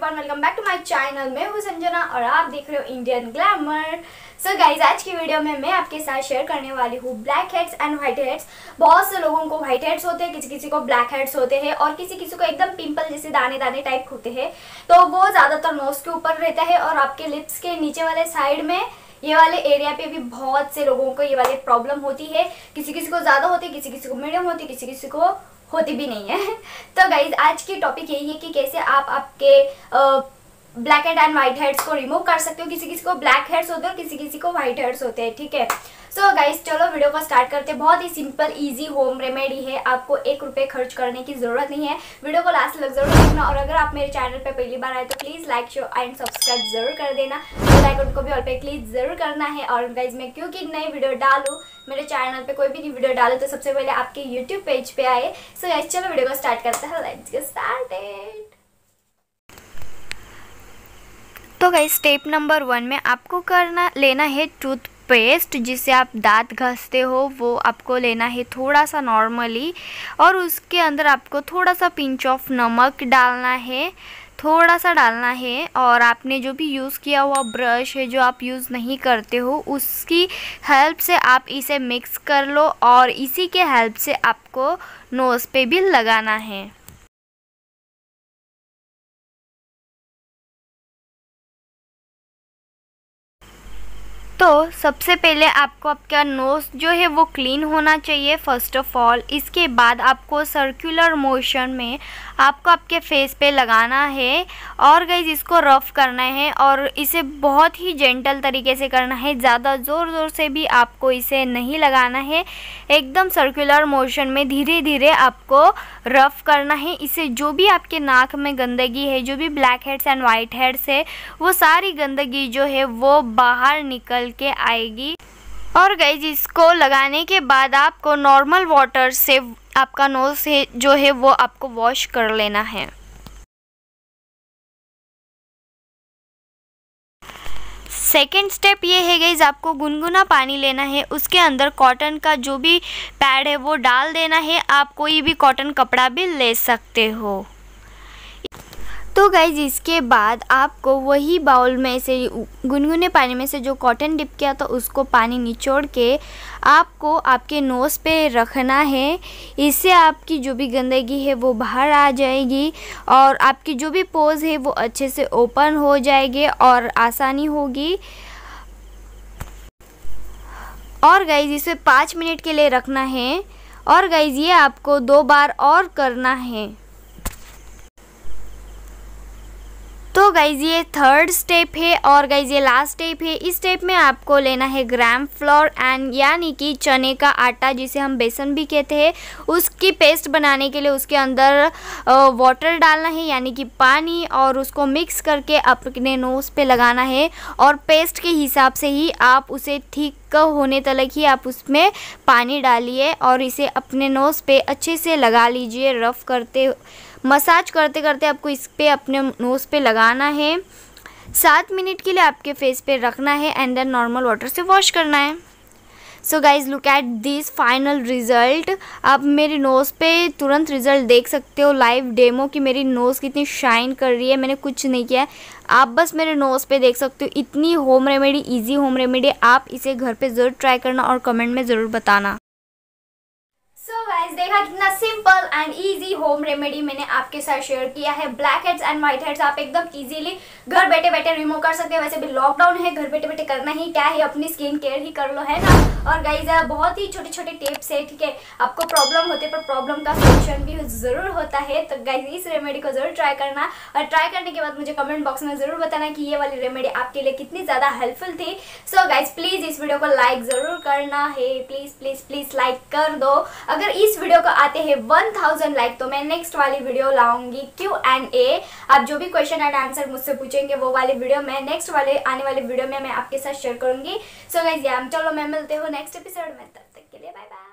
Everyone, welcome back to my channel. मैं हूँ संजना और आप देख रहे हो इंडियन ग्लैमर। सो गाइज, आज की वीडियो में मैं आपके साथ शेयर करने वाली हूँ black heads and white heads. बहुत से लोगों को व्हाइट हेड्स होते हैं, किसी किसी को ब्लैक हेड्स होते हैं और किसी किसी को एकदम पिंपल जैसे दाने दाने टाइप होते हैं। तो वो ज़्यादातर नोज के ऊपर रहता है और आपके लिप्स के नीचे वाले साइड में ये वाले एरिया पे भी बहुत से लोगों को ये वाली प्रॉब्लम होती है। किसी किसी को ज़्यादा होती है, किसी किसी को मीडियम होती है, किसी किसी को होती भी नहीं है। तो गाइज, आज की टॉपिक यही है कि कैसे आप आपके black head and white heads को रिमूव कर सकते हो। किसी किसी को ब्लैक हेड्स होते हैं और किसी किसी को व्हाइट हेड्स होते हैं, ठीक है। सो गाइज, चलो वीडियो को स्टार्ट करते हैं। बहुत ही सिंपल इजी होम रेमेडी है, आपको 1 रुपये खर्च करने की जरूरत नहीं है। वीडियो को लास्ट तक जरूर देखना और अगर आप मेरे चैनल पे पहली बार आए तो please like share and subscribe जरूर कर देना। बेल आइकन को भी ऑल पे क्लिक जरूर करना है। और गाइज, मैं क्योंकि नई वीडियो डालूँ, मेरे चैनल पे कोई भी नई वीडियो डालूँ तो सबसे पहले आपके यूट्यूब पेज पे आए। सो गाइज, चलो वीडियो को स्टार्ट करते हैं। Let's get started. तो गाइस, स्टेप नंबर 1 में आपको लेना है टूथपेस्ट, जिससे आप दांत घसते हो, वो आपको लेना है थोड़ा सा नॉर्मली। और उसके अंदर आपको थोड़ा सा पिंच ऑफ नमक डालना है, थोड़ा सा डालना है। और आपने जो भी यूज़ किया हुआ ब्रश है, जो आप यूज़ नहीं करते हो, उसकी हेल्प से आप इसे मिक्स कर लो और इसी के हेल्प से आपको नोज़ पे भी लगाना है। तो सबसे पहले आपको आपका नोज़ जो है वो क्लीन होना चाहिए फर्स्ट ऑफ ऑल। इसके बाद आपको सर्कुलर मोशन में आपको आपके फेस पे लगाना है और गाइस, इसको रफ़ करना है और इसे बहुत ही जेंटल तरीके से करना है। ज़्यादा ज़ोर से भी आपको इसे नहीं लगाना है, एकदम सर्कुलर मोशन में धीरे धीरे आपको रफ़ करना है। इसे जो भी आपके नाक में गंदगी है, जो भी black heads and white heads है, वो सारी गंदगी जो है वो बाहर निकल के आएगी। और गाइस, इसको लगाने के बाद आपको नॉर्मल वाटर से आपका नोज है जो है वो आपको वॉश कर लेना है। सेकेंड स्टेप ये है गाइस, आपको गुनगुना पानी लेना है, उसके अंदर कॉटन का जो भी पैड है वो डाल देना है। आप कोई भी कॉटन कपड़ा भी ले सकते हो। तो गाइज, इसके बाद आपको वही बाउल में से गुनगुने पानी में से जो कॉटन डिप किया था उसको पानी निचोड़ के आपको आपके नोज़ पे रखना है। इससे आपकी जो भी गंदगी है वो बाहर आ जाएगी और आपकी जो भी पोज है वो अच्छे से ओपन हो जाएगी और आसानी होगी। और गाइज, इसे 5 मिनट के लिए रखना है। और गाइज, ये आपको 2 बार और करना है। तो गाइज, ये थर्ड स्टेप है और गाइज ये लास्ट स्टेप है। इस स्टेप में आपको लेना है ग्राम फ्लोर एंड यानी कि चने का आटा, जिसे हम बेसन भी कहते हैं। उसकी पेस्ट बनाने के लिए उसके अंदर वाटर डालना है यानी कि पानी, और उसको मिक्स करके अपने नोज़ पे लगाना है। और पेस्ट के हिसाब से ही आप उसे ठीक होने तक ही आप उसमें पानी डालिए और इसे अपने नोज़ पे अच्छे से लगा लीजिए। रफ़ करते मसाज करते करते आपको इस पे अपने नोज़ पे लगाना है। 7 मिनट के लिए आपके फेस पे रखना है एंड देन नॉर्मल वाटर से वॉश करना है। So guys, look at this final result. आप मेरी नोज़ पे तुरंत रिज़ल्ट देख सकते हो, लाइव डेमो कि मेरी नोज़ कितनी शाइन कर रही है। मैंने कुछ नहीं किया है, आप बस मेरे नोज़ पे देख सकते हो। इतनी home remedy, easy home remedy, आप इसे घर पे ज़रूर ट्राई करना और कमेंट में ज़रूर बताना। सो गाइस, देखा कितना simple and easy home remedy मैंने आपके साथ शेयर किया है। Black heads and white heads आप एकदम इजीली घर बैठे बैठे रिमूव कर सकते हैं। वैसे भी लॉकडाउन है, घर बैठे बैठे करना ही क्या है, अपनी स्किन केयर ही कर लो, है ना। और गाइस, बहुत ही छोटे छोटे टिप्स है, ठीक है। आपको प्रॉब्लम होते पर प्रॉब्लम का सोल्यूशन भी जरूर होता है। तो गाइस, इस रेमेडी को जरूर ट्राई करना और ट्राई करने के बाद मुझे कमेंट बॉक्स में जरूर बताना कि ये वाली रेमेडी आपके लिए कितनी ज़्यादा हेल्पफुल थी। सो गाइस, प्लीज़ इस वीडियो को लाइक ज़रूर करना है, प्लीज़ प्लीज़ प्लीज़ लाइक कर दो। अगर इस वीडियो को आते हैं 1000 लाइक तो मैं नेक्स्ट वाली वीडियो लाऊंगी Q&A। आप जो भी क्वेश्चन एंड आंसर मुझसे पूछेंगे वो वाली वीडियो मैं नेक्स्ट वाले आने वाले वीडियो में मैं आपके साथ शेयर करूंगी। सो गाइस, चलो मैं मिलते हो नेक्स्ट एपिसोड में, तब तक के लिए बाय बाय।